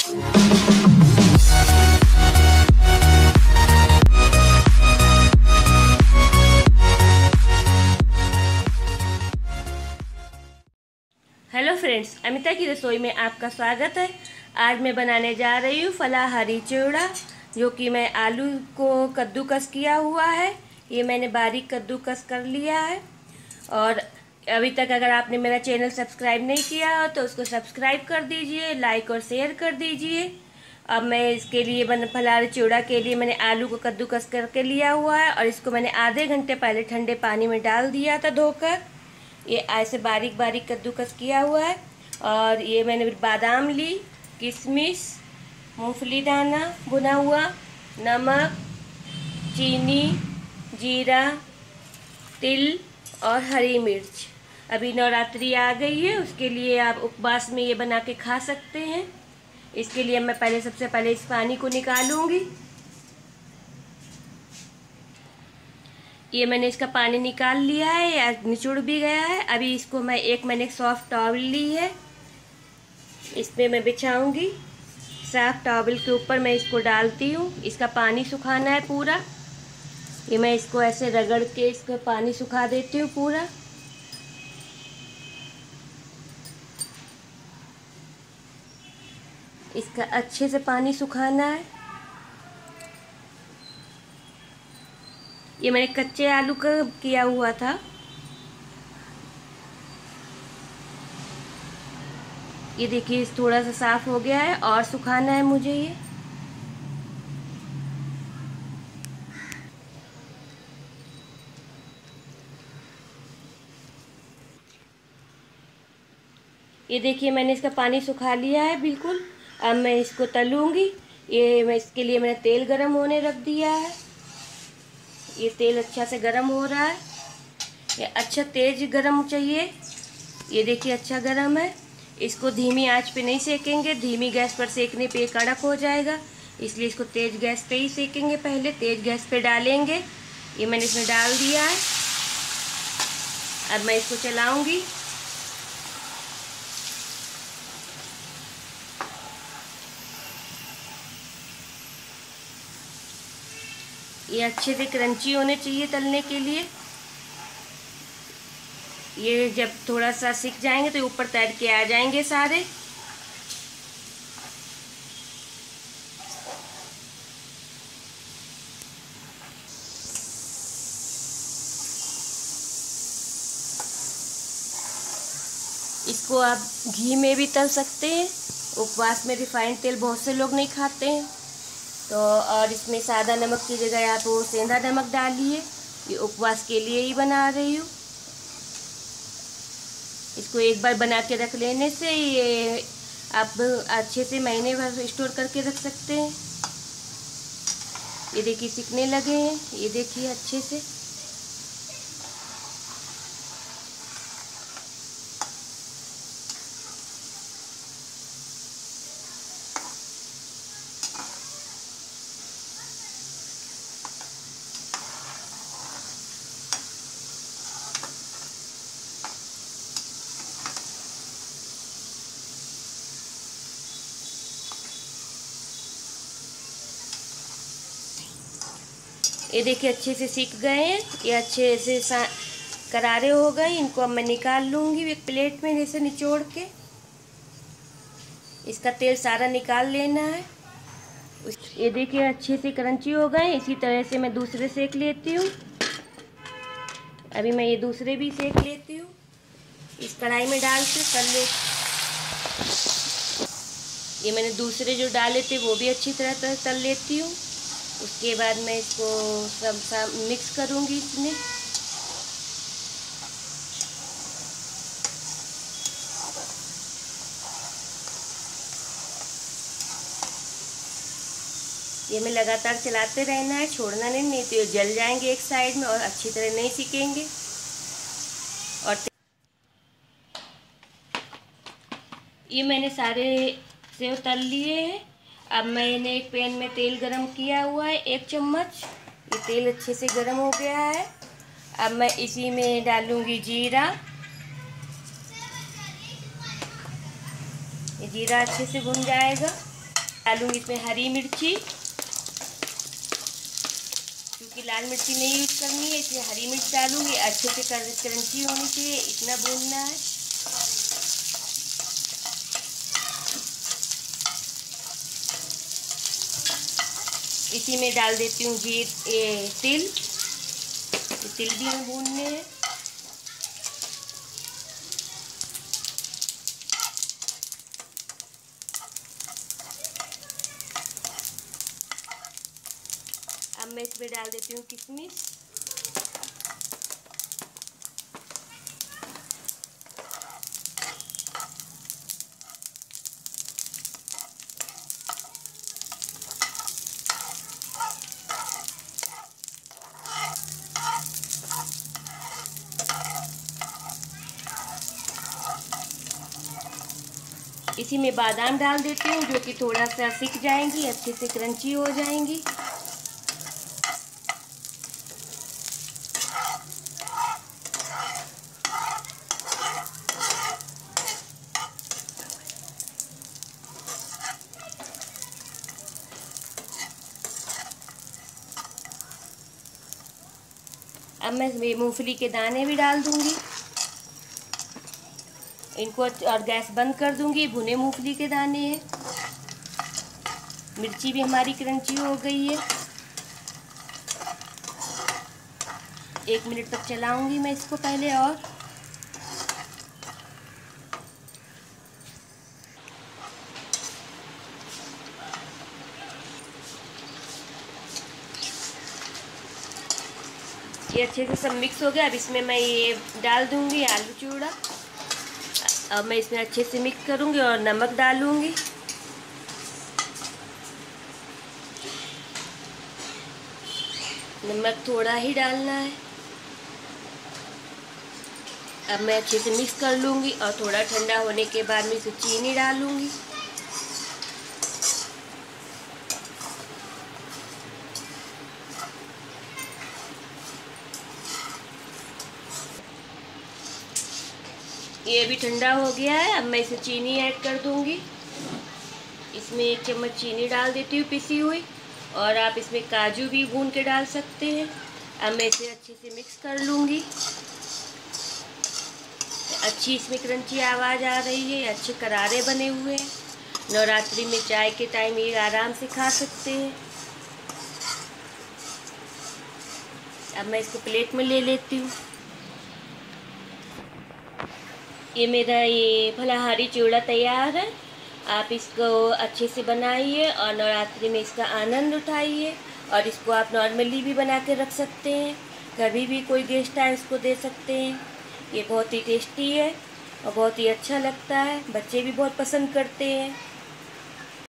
Hello friends, Amita की रसोई में आपका स्वागत है। आज मैं बनाने जा रही हूँ फलाहारी चिवड़ा, जो कि मैं आलू को कद्दूकस किया हुआ है। ये मैंने बारीक कद्दूकस कर लिया है। और अभी तक अगर आपने मेरा चैनल सब्सक्राइब नहीं किया हो तो उसको सब्सक्राइब कर दीजिए, लाइक और शेयर कर दीजिए। अब मैं इसके लिए फलाहारी चिवड़ा के लिए मैंने आलू को कद्दूकस करके लिया हुआ है और इसको मैंने आधे घंटे पहले ठंडे पानी में डाल दिया था धोकर। ये ऐसे बारीक बारीक कद्दूकस किया हुआ है। और ये मैंने बादाम ली, किशमिश, मूंगफली दाना भुना हुआ, नमक, चीनी, जीरा, तिल और हरी मिर्च। अभी नवरात्रि आ गई है, उसके लिए आप उपवास में ये बना के खा सकते हैं। इसके लिए मैं सबसे पहले इस पानी को निकालूंगी। ये मैंने इसका पानी निकाल लिया है, या निचुड़ भी गया है। अभी इसको मैंने सॉफ्ट टॉवल ली है, इस पर मैं बिछाऊंगी। सॉफ्ट टॉवल के ऊपर मैं इसको डालती हूँ। इसका पानी सुखाना है पूरा। ये मैं इसको ऐसे रगड़ के इसका पानी सुखा देती हूँ पूरा। इसका अच्छे से पानी सुखाना है। ये मैंने कच्चे आलू का किया हुआ था। ये देखिए थोड़ा सा साफ हो गया है और सुखाना है मुझे ये देखिए मैंने इसका पानी सुखा लिया है बिल्कुल। अब मैं इसको तलूंगी। इसके लिए मैंने तेल गरम होने रख दिया है। ये तेल अच्छा से गरम हो रहा है। ये अच्छा तेज गरम चाहिए। ये देखिए अच्छा गरम है। इसको धीमी आंच पे नहीं सेकेंगे, धीमी गैस पर सेकने पे ये कड़क हो जाएगा। इसलिए इसको तेज गैस पे ही सेकेंगे। पहले तेज गैस पे डालेंगे। ये मैंने इसमें डाल दिया है। अब मैं इसको चलाऊंगी। ये अच्छे से क्रंची होने चाहिए तलने के लिए। ये जब थोड़ा सा सिक जाएंगे तो ऊपर तैर के आ जाएंगे सारे। इसको आप घी में भी तल सकते हैं। उपवास में रिफाइंड तेल बहुत से लोग नहीं खाते हैं तो। और इसमें सादा नमक की जगह आप वो सेंधा नमक डालिए। ये उपवास के लिए ही बना रही हूँ। इसको एक बार बना के रख लेने से ये आप अच्छे से महीने भर स्टोर करके रख सकते हैं। ये देखिए सिकने लगे हैं, ये देखिए अच्छे से। ये देखिए अच्छे से सीख गए हैं। ये अच्छे से करारे हो गए। इनको अब मैं निकाल लूँगी एक प्लेट में, जैसे निचोड़ के। इसका तेल सारा निकाल लेना है। ये देखिए अच्छे से क्रंची हो गए। इसी तरह से मैं दूसरे सेक लेती हूँ। अभी मैं ये दूसरे भी सेक लेती हूँ। इस कढ़ाई में डाल के कर ले। ये मैंने दूसरे जो डाले थे वो भी अच्छी तरह तल लेती हूँ। उसके बाद मैं इसको सब मिक्स करूँगी इसमें। ये मैं लगातार चलाते रहना है, छोड़ना नहीं तो ये जल जाएंगे एक साइड में और अच्छी तरह नहीं सीखेंगे। और ये मैंने सारे सेव तल लिए हैं। अब मैंने एक पैन में तेल गरम किया हुआ है 1 चम्मच। ये तेल अच्छे से गरम हो गया है। अब मैं इसी में डालूंगी जीरा। ये जीरा अच्छे से भुन जाएगा। डालूंगी इसमें हरी मिर्ची, क्योंकि लाल मिर्ची नहीं यूज करनी है इसलिए हरी मिर्च डालूंगी। अच्छे से क्रंची होनी चाहिए, इतना भूनना है। इसी में डाल देती हूँ तिल। तिल भी हमें भूनने हैं। अब मैं इसमें डाल देती हूँ किशमिश। इसी में बादाम डाल देती हूँ, जो कि थोड़ा सा सिक जाएंगी, अच्छे से क्रंची हो जाएंगी। अब मैं इसमें मूंगफली के दाने भी डाल दूंगी इनको, और गैस बंद कर दूंगी। भुने मूंगफली के दाने हैं। मिर्ची भी हमारी क्रंची हो गई है। 1 मिनट तक चलाऊंगी मैं इसको पहले। और ये अच्छे से सब मिक्स हो गया। अब इसमें मैं ये डाल दूंगी आलू चूड़ा। अब मैं इसमें अच्छे से मिक्स करूंगी और नमक डालूंगी। नमक थोड़ा ही डालना है। अब मैं अच्छे से मिक्स कर लूंगी और थोड़ा ठंडा होने के बाद मैं इसमें चीनी डालूंगी। ये भी ठंडा हो गया है। अब मैं इसमें चीनी ऐड कर दूंगी। इसमें 1 चम्मच चीनी डाल देती हूँ पिसी हुई, और आप इसमें काजू भी भून के डाल सकते हैं। अब मैं इसे अच्छे से मिक्स कर लूँगी। अच्छी इसमें क्रंची आवाज़ आ रही है, अच्छे करारे बने हुए हैं। नवरात्रि में चाय के टाइम ये आराम से खा सकते हैं। अब मैं इसको प्लेट में ले लेती हूँ। ये मेरा ये फलाहारी चिवड़ा तैयार है। आप इसको अच्छे से बनाइए और नवरात्रि में इसका आनंद उठाइए। और इसको आप नॉर्मली भी बना के रख सकते हैं, कभी भी कोई गेस्ट आए इसको दे सकते हैं। ये बहुत ही टेस्टी है और बहुत ही अच्छा लगता है। बच्चे भी बहुत पसंद करते हैं।